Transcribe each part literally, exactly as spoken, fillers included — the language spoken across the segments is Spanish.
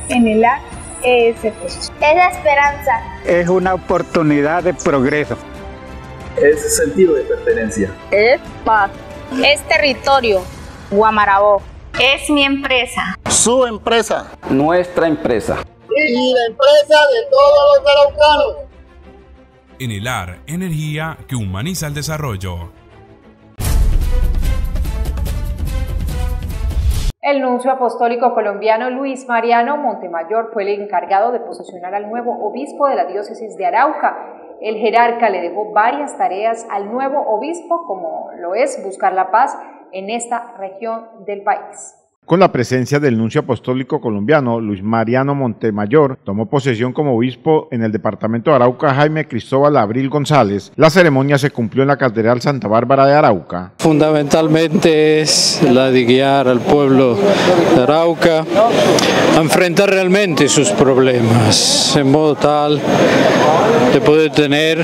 en el A E S P. Es esperanza. Es una oportunidad de progreso. Es sentido de pertenencia. Es paz. Es territorio. Guamarabó. Es mi empresa. Su empresa. Nuestra empresa. Y la empresa de todos los araucanos. Enelar, energía que humaniza el desarrollo. El nuncio apostólico colombiano Luis Mariano Montemayor fue el encargado de posesionar al nuevo obispo de la diócesis de Arauca. El jerarca le dejó varias tareas al nuevo obispo, como lo es buscar la paz en esta región del país. Con la presencia del nuncio apostólico colombiano Luis Mariano Montemayor, tomó posesión como obispo en el departamento de Arauca Jaime Cristóbal Abril González. La ceremonia se cumplió en la Catedral Santa Bárbara de Arauca. Fundamentalmente es la de guiar al pueblo de Arauca a enfrentar realmente sus problemas, en modo tal de poder tener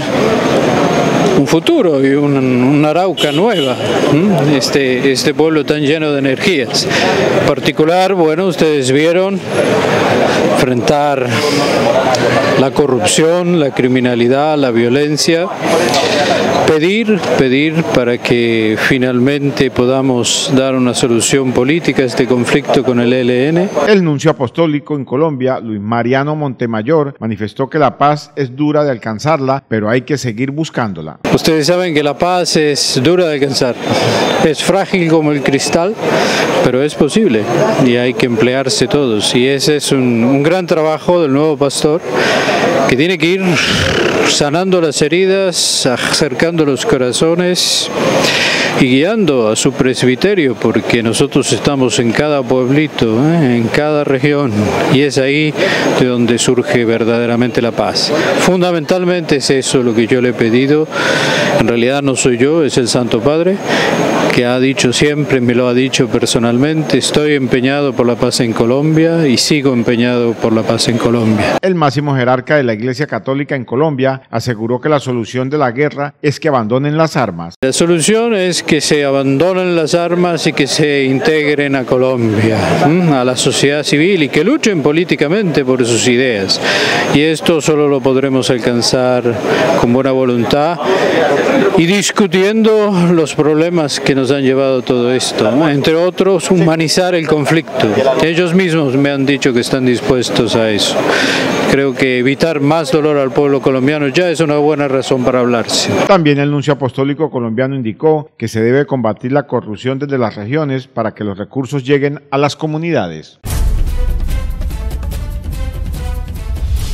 un futuro y una, una Arauca nueva, este, este pueblo tan lleno de energías. En particular, bueno, ustedes vieron enfrentar la corrupción, la criminalidad, la violencia, pedir, pedir para que finalmente podamos dar una solución política a este conflicto con el E L N. El nuncio apostólico en Colombia, Luis Mariano Montemayor, manifestó que la paz es dura de alcanzarla, pero hay que seguir buscándola. Ustedes saben que la paz es dura de alcanzar, es frágil como el cristal, pero es posible y hay que emplearse todos. Y ese es un, un gran trabajo del nuevo pastor, que tiene que ir sanando las heridas, acercando los corazones y guiando a su presbiterio, porque nosotros estamos en cada pueblito, ¿eh? en cada región, y es ahí de donde surge verdaderamente la paz. Fundamentalmente es eso lo que yo le he pedido. En realidad no soy yo, es el Santo Padre, que ha dicho siempre, me lo ha dicho personalmente: estoy empeñado por la paz en Colombia y sigo empeñado por la paz en Colombia. El máximo jerarca de la Iglesia Católica en Colombia aseguró que la solución de la guerra es que abandonen las armas. La solución es que se abandonen las armas y que se integren a Colombia, a la sociedad civil, y que luchen políticamente por sus ideas. Y esto solo lo podremos alcanzar con buena voluntad y discutiendo los problemas que nos han llevado a todo esto, ¿no? Entre otros, humanizar el conflicto. Ellos mismos me han dicho que están dispuestos a eso. Creo que evitar más dolor al pueblo colombiano ya es una buena razón para hablarse. También el nuncio apostólico colombiano indicó que se debe combatir la corrupción desde las regiones para que los recursos lleguen a las comunidades.